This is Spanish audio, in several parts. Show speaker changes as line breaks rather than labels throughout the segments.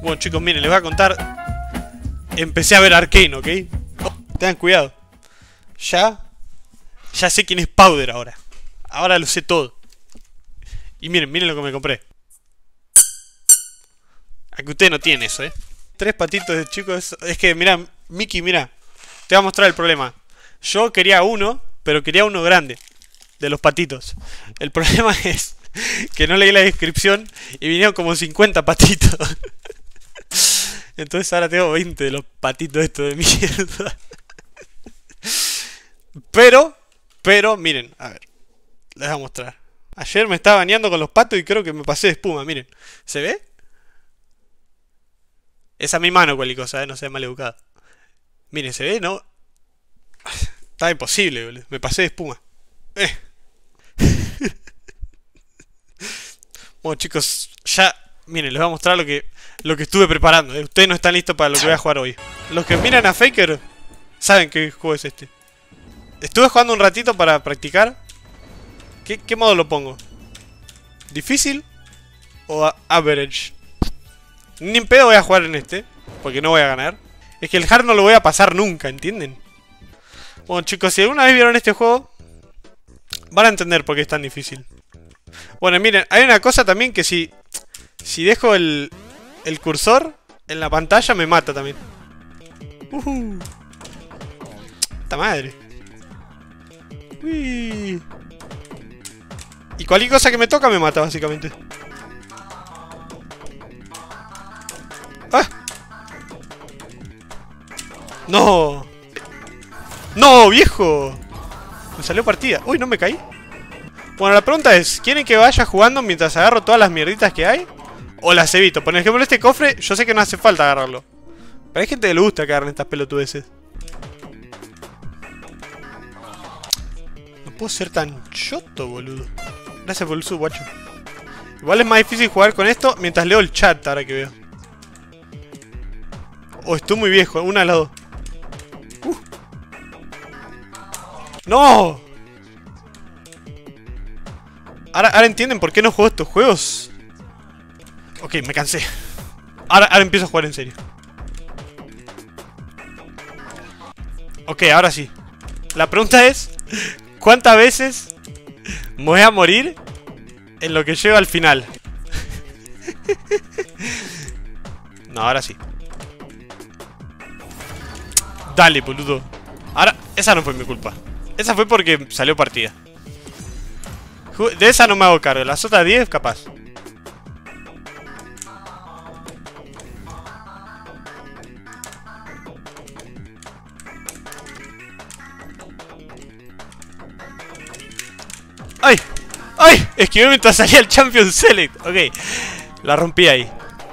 Bueno, chicos, miren, les voy a contar. Empecé a ver Arcane, ¿ok? Oh, tengan cuidado. Ya sé quién es Powder ahora. Ahora lo sé todo. Y miren lo que me compré. Aquí usted no tiene eso, ¿eh? 3 patitos de chicos. Es que, mira, Mickey, mira. Te voy a mostrar el problema. Yo quería uno, pero quería uno grande. De los patitos. El problema es que no leí la descripción y vinieron como 50 patitos. Entonces ahora tengo 20 de los patitos estos de mierda. Pero, miren, a ver. Les voy a mostrar. Ayer me estaba bañando con los patos y creo que me pasé de espuma, miren. ¿Se ve? Esa es mi mano, cualquier cosa, no sea mal educado. Miren, ¿se ve? No. Está imposible, boludo. Me pasé de espuma. Bueno, chicos, ya. Miren, les voy a mostrar lo que estuve preparando. Ustedes no están listos para lo que voy a jugar hoy. Los que miran a Faker saben qué juego es este. Estuve jugando un ratito para practicar. ¿Qué modo lo pongo? ¿Difícil? ¿O average? Ni en pedo voy a jugar en este, porque no voy a ganar. Es que el hard no lo voy a pasar nunca, ¿entienden? Bueno, chicos, si alguna vez vieron este juego, van a entender por qué es tan difícil. Bueno, miren, hay una cosa también que si dejo el cursor en la pantalla me mata también. ¡Esta madre! Uy. Y cualquier cosa que me toca me mata, básicamente. ¡Ah! ¡No! ¡No, viejo! Me salió partida. ¡Uy, no me caí! Bueno, la pregunta es, ¿quieren que vaya jugando mientras agarro todas las mierditas que hay? ¿O las evito? Por ejemplo, este cofre, yo sé que no hace falta agarrarlo. Pero hay gente que le gusta que agarren estas pelotudeces. No puedo ser tan choto, boludo. Gracias por el sub, guacho. Igual es más difícil jugar con esto mientras leo el chat, ahora que veo. Oh, estoy muy viejo, una de las dos. ¡No! Ahora entienden por qué no juego estos juegos. Ok, me cansé. Ahora empiezo a jugar en serio. Ok, ahora sí. La pregunta es, ¿cuántas veces me voy a morir en lo que llego al final? No, ahora sí. Dale, boludo. Ahora, esa no fue mi culpa. Esa fue porque salió partida. De esa no me hago cargo. Las otras 10, capaz. ¡Ay! ¡Ay! Esquivé mientras salía el Champion Select. Ok. La rompí ahí.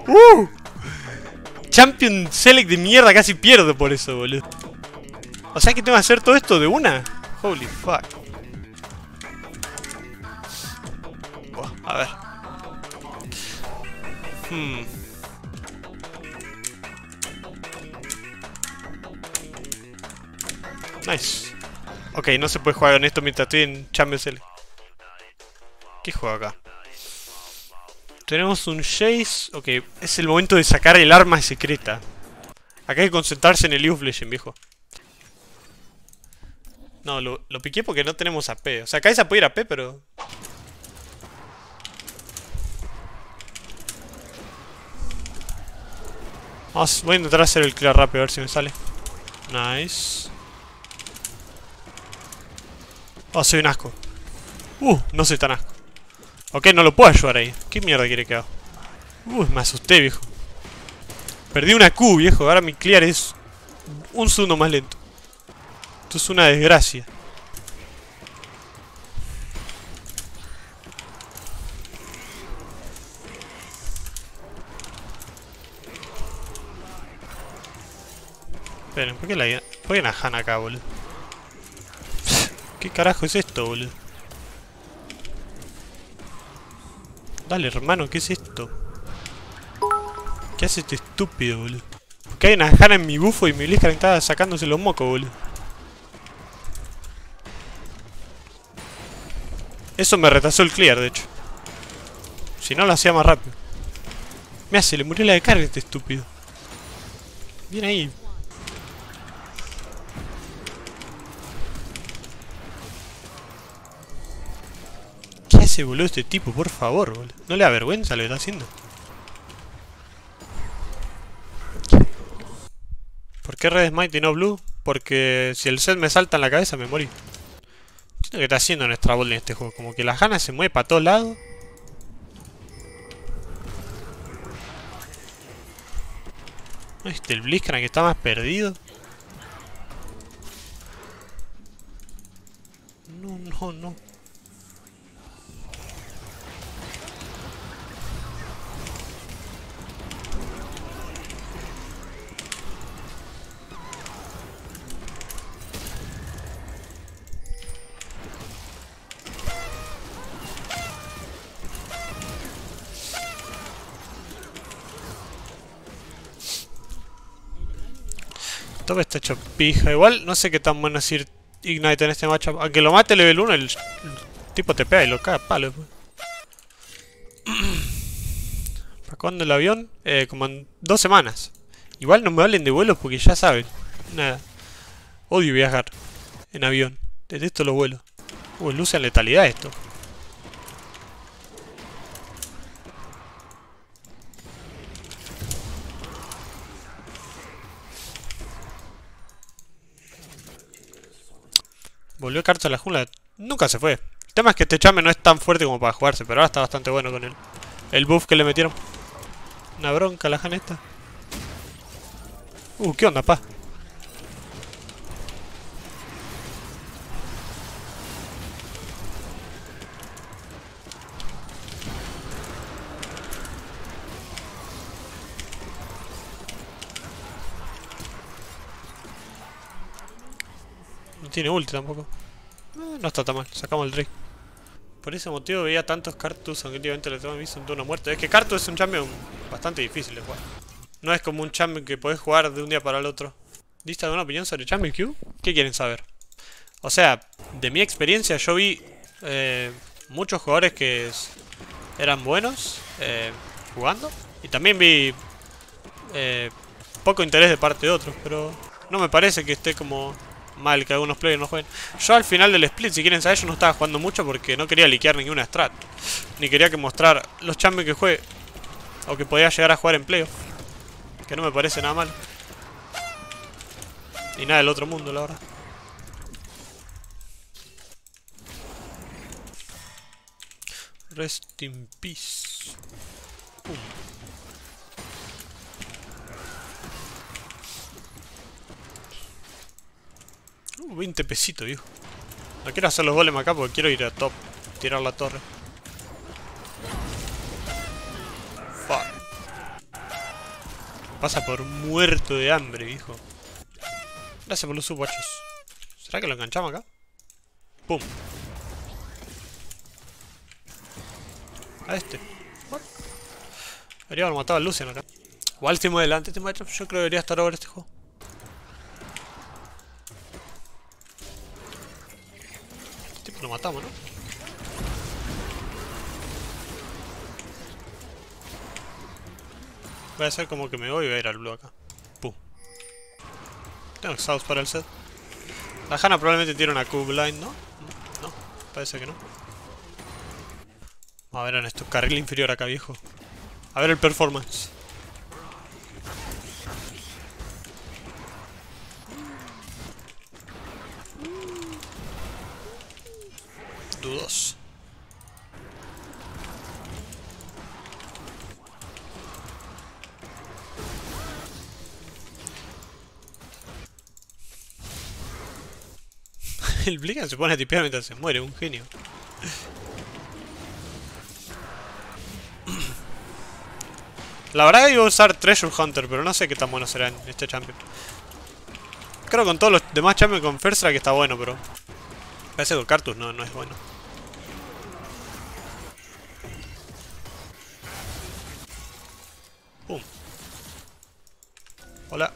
Champion Select de mierda. Casi pierdo por eso, boludo. O sea que tengo que hacer todo esto de una. Holy fuck. A ver. Nice. Ok, no se puede jugar con esto mientras estoy en Champions League. ¿Qué juego acá? Tenemos un Chase. Ok, es el momento de sacar el arma secreta. Acá hay que concentrarse en el League of Legends, viejo. No, lo piqué porque no tenemos AP. O sea, acá se puede ir AP, pero... voy a intentar hacer el clear rápido, a ver si me sale. Nice. Oh, soy un asco. No soy tan asco. Ok, no lo puedo ayudar ahí. ¿Qué mierda quiere que haga? Me asusté, viejo. Perdí una Q, viejo. Ahora mi clear es un segundo más lento. Esto es una desgracia. Esperen, ¿por qué hay una Hana acá, boludo? ¿Qué carajo es esto, boludo? Dale, hermano, ¿qué es esto? ¿Qué hace este estúpido, boludo? Porque hay una Hana en mi bufo y mi Blitzcrank está sacándose los mocos, boludo. Eso me retrasó el clear, de hecho. Si no, lo hacía más rápido. Mira, se le murió la de carga a este estúpido. Bien ahí. ¿Qué hace, boludo, este tipo? Por favor, boludo. ¿No le da vergüenza lo que está haciendo? ¿Por qué Red Smite y no Blue? Porque si el set me salta en la cabeza me morí. ¿Qué es lo que está haciendo nuestra bola en este juego? Como que las ganas se mueve para todos lados. El Blitzcrank que está más perdido. No, no, no. Top está hecho pija. Igual no sé qué tan bueno es ir Ignite en este matchup. Aunque lo mate level 1, el tipo te pega y lo caga a palo. ¿Para cuándo el avión? Como en 2 semanas. Igual no me hablen de vuelos porque ya saben. Nada. Odio viajar en avión. Detesto los vuelos. Luce en letalidad esto. Volvió Kartos a la jungla. Nunca se fue. El tema es que este chame no es tan fuerte como para jugarse, pero ahora está bastante bueno con el buff que le metieron. Una bronca la jana esta. ¿Qué onda, pa? No tiene ulti tampoco. No está tan mal, sacamos el Drake. Por ese motivo veía tantos Karthus, aunque últimamente le tengo visto un turno muerto. Es que Karthus es un champion bastante difícil de jugar. No es como un champion que podés jugar de un día para el otro. ¿Diste alguna opinión sobre Champion Q? ¿Qué quieren saber? O sea, de mi experiencia yo vi muchos jugadores que eran buenos jugando. Y también vi poco interés de parte de otros, pero no me parece que esté como mal que algunos players no jueguen. Yo al final del split, si quieren saber, yo no estaba jugando mucho porque no quería liquear ninguna strat. Ni quería que mostrar los champions que juegue o que podía llegar a jugar en playoff. Que no me parece nada mal. Y nada del otro mundo, la verdad. Rest in peace. 20 pesitos, viejo. No quiero hacer los golems acá porque quiero ir a top. Tirar la torre. Fuck. Pasa por muerto de hambre, viejo. Gracias por los subwatches. ¿Será que lo enganchamos acá? ¡Pum! A este. What? Debería haber matado a Lucian acá. Igual estimo adelante este matchup. Yo creo que debería estar over este juego. Este tipo lo matamos, ¿no? Voy a hacer como que me voy y voy a ir al blue acá. Pum. Tengo exhaust para el set. La Hanna probablemente tiene una Q-Blind, ¿no? No, parece que no. Vamos a ver en esto. Carril inferior acá, viejo. A ver el performance. Dudoso. El Blitzcrank se pone a tipear mientras se muere, un genio. La verdad que iba a usar Treasure Hunter, pero no sé qué tan bueno será en este champion. Creo que con todos los demás champions con First Strike está bueno, pero parece que con Karthus no es bueno. Pum. Hola.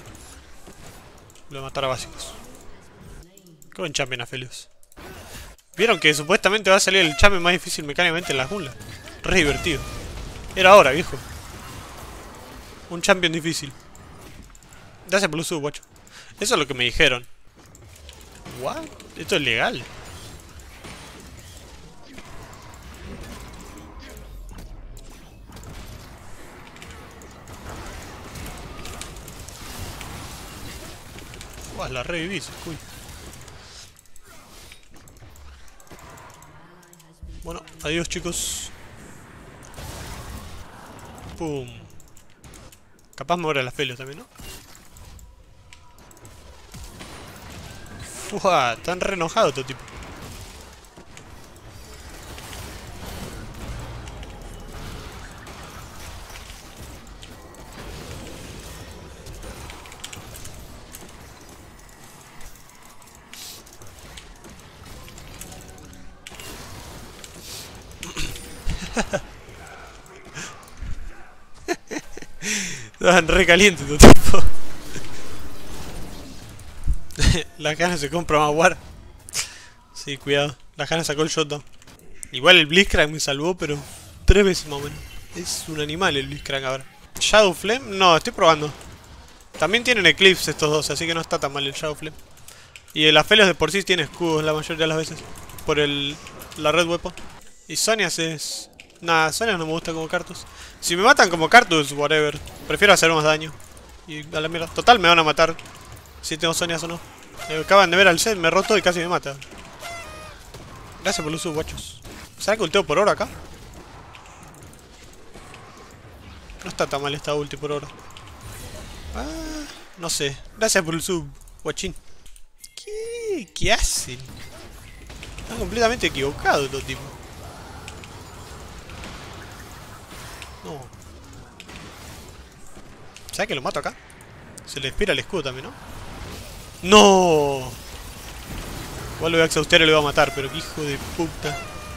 Lo voy a matar a básicos. Qué buen champion, Aphelios. Vieron que supuestamente va a salir el champion más difícil mecánicamente en la jungla. Re divertido. Era ahora, viejo. Un champion difícil. Gracias por el sub, guacho. Eso es lo que me dijeron. ¿What? Esto es legal. La reviví, uy. Bueno, adiós chicos. Pum. Capaz me muere la Felios también, ¿no? Fua, tan re enojado todo tipo. Estaban re calientes todo tipo. La Hanna se compra más war. Sí, cuidado. La Hanna sacó el shotdown. Igual el Blitzcrank me salvó, pero 3 veces más o menos. Es un animal el Blitzcrank ahora. Shadow Flame, no, estoy probando. También tienen Eclipse estos dos, así que no está tan mal el Shadow Flame. Y el Aphelios de por sí tiene escudos la mayoría de las veces. Por la Red Weapon. Y Zhonya's es... Nah, Zhonya's no me gusta como Cartus. Si me matan como Cartus, whatever. Prefiero hacer más daño. Y a la mierda. Total me van a matar. Si tengo Zhonya's o no. Acaban de ver al set, me roto y casi me mata. Gracias por los sub, guachos. ¿Será que ulteo por oro acá? No está tan mal esta ulti por oro. Ah, no sé. Gracias por el sub, guachín. ¿Qué hacen? Están completamente equivocados estos tipos. No. ¿Sabes que lo mato acá? Se le expira el escudo también, ¿no? ¡No! Igual lo voy a exhaustear y lo voy a matar, pero qué hijo de puta.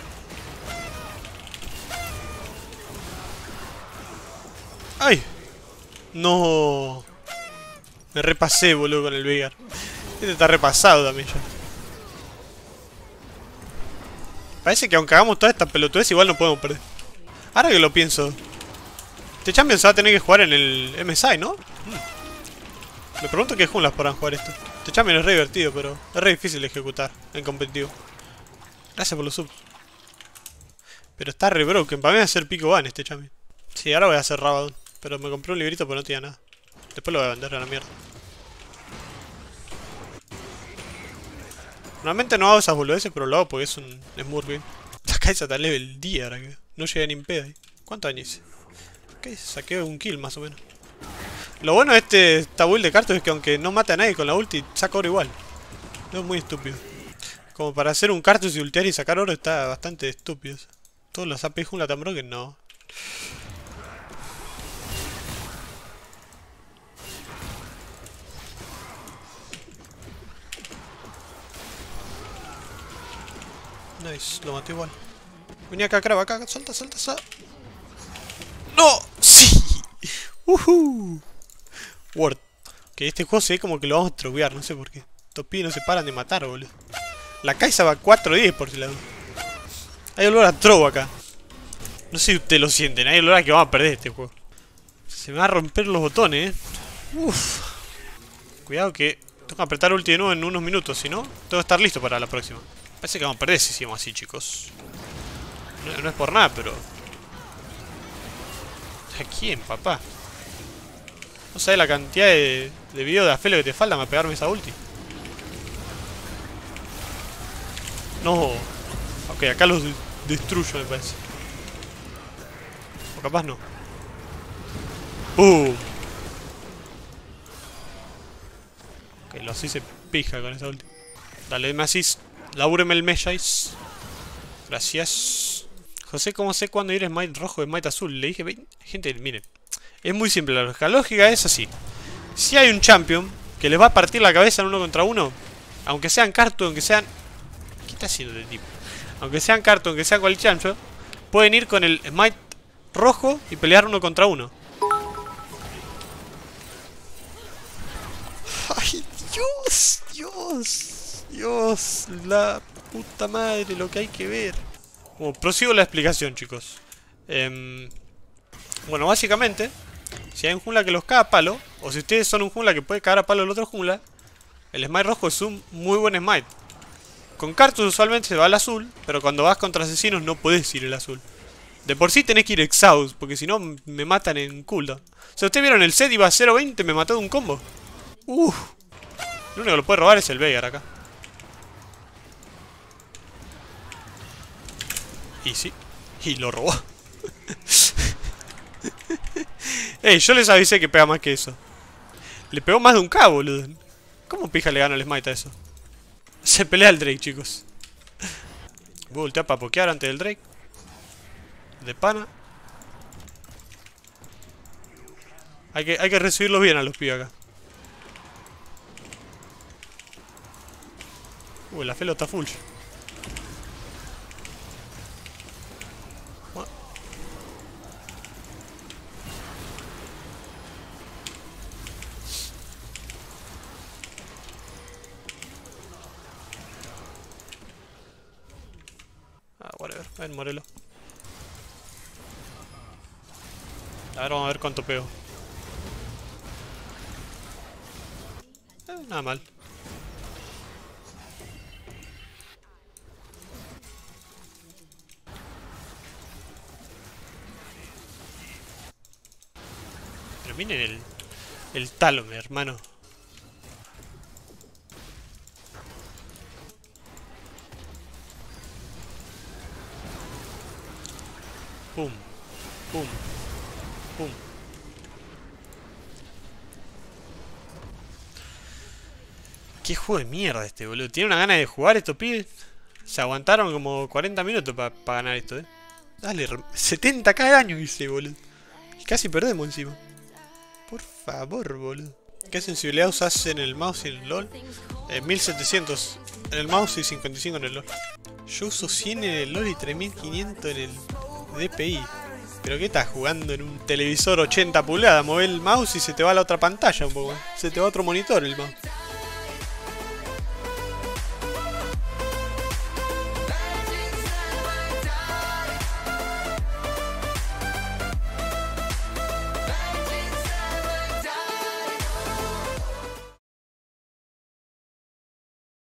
¡Ay! ¡No! Me repasé, boludo, con el Veigar. Este está repasado también ya. Parece que aunque hagamos todas estas pelotudez, igual no podemos perder. Ahora que lo pienso, este Champion se va a tener que jugar en el MSI, ¿no? Me pregunto qué junglas podrán jugar esto. Este Champion es re divertido, pero es re difícil de ejecutar en competitivo. Gracias por los subs. Pero está re broken. Para mí va a ser pico van este Champion. Sí, ahora voy a hacer Rabadon. Pero me compré un librito pero no tenía nada. Después lo voy a vender a la mierda. Normalmente no hago esas boludeces, pero lo hago porque es un Smurf. La Kai'Sa está level 10 ahora que no llega ni en pedo ahí. ¿Cuánto daño hice? Ok, saqué un kill más o menos. Lo bueno de esta build de Cartus es que aunque no mate a nadie con la ulti, saca oro igual. Es muy estúpido. Como para hacer un Cartus y ultear y sacar oro está bastante estúpido. Todos los AP jungla tan broken, no. Nice, lo maté igual. Vení acá, crab, acá, salta, salta, salta. ¡No! ¡Sí! Word. Que este juego se ve como que lo vamos a trovear, no sé por qué. Estos pibes no se paran de matar, boludo. La Kai'Sa va 4-10 por si la... Hay olor a trovo acá. No sé si ustedes lo sienten, hay olor a que vamos a perder este juego. Se me van a romper los botones, Uff. Cuidado que tengo que apretar ulti de nuevo en unos minutos, si no, tengo que estar listo para la próxima. Parece que vamos a perder si hicimos así, chicos. No es por nada, pero... ¿A quién, papá? No sabes la cantidad de videos de Aphelios que te faltan para pegarme esa ulti. No. Ok, acá los destruyo, me parece. O capaz no. Ok, los hice pija con esa ulti. Dale, me asís. Labúreme el Meshais. Gracias. José, ¿cómo sé cuándo ir Smite rojo y Smite azul? Le dije, gente, miren. Es muy simple, la lógica es así. Si hay un champion que les va a partir la cabeza en uno contra uno, aunque sean Cartu, aunque sean... ¿Qué está haciendo este tipo? Aunque sean Cartu, aunque sean cualquier champion, pueden ir con el Smite rojo y pelear uno contra uno. ¡Ay, Dios! ¡Dios! ¡Dios! La puta madre, lo que hay que ver. Bueno, prosigo la explicación, chicos. Bueno, básicamente, si hay un jungla que los caga a palo, o si ustedes son un jungla que puede cagar a palo al otro jungla, el smite rojo es un muy buen smite. Con Karthus usualmente se va al azul, pero cuando vas contra asesinos no puedes ir el azul. De por sí tenés que ir Exhaust, porque si no me matan en cooldown. O sea, ustedes vieron el set, iba a 0.20, me mató de un combo. El único que lo puede robar es el Veigar acá. Y sí, y lo robó. Ey, yo les avisé que pega más que eso. Le pegó más de un K, boludo. ¿Cómo pija le gana el smite a eso? Se pelea el Drake, chicos. Voy a voltear para pokear antes del Drake. De pana. Hay que recibirlos bien a los pibes acá. La Felo está full. Bueno. Whatever. Ven, Morelo. A ver, vamos a ver cuánto pego. Nada mal. Pero miren el talón, hermano. Pum, pum, pum. Qué juego de mierda este, boludo. Tiene una gana de jugar estos pibes. Se aguantaron como 40 minutos para ganar esto, Dale, 70k de daño hice, boludo. Y casi perdemos encima. Por favor, boludo. ¿Qué sensibilidad usas en el mouse y en el LOL? 1700 en el mouse y 55 en el LOL. Yo uso 100 en el LOL y 3500 en el DPI. ¿Pero qué estás jugando en un televisor 80 pulgadas? Mueve el mouse y se te va a la otra pantalla un poco. Se te va a otro monitor el mouse.